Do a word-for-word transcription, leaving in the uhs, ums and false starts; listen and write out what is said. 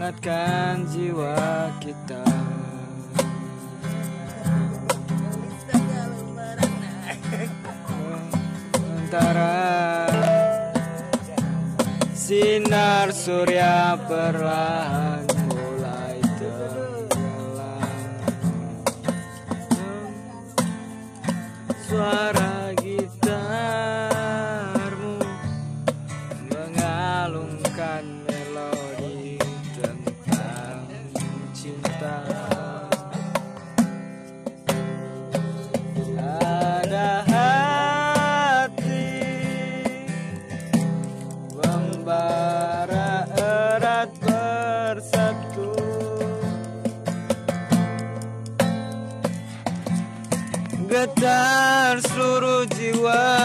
menghangatkan jiwa kita. Antara sinar surya perlahan mulai tenggelam, suara gitarmu mengalunkan melodi tentang cinta. Ada hati membara erat bersatu, getar seluruh jiwa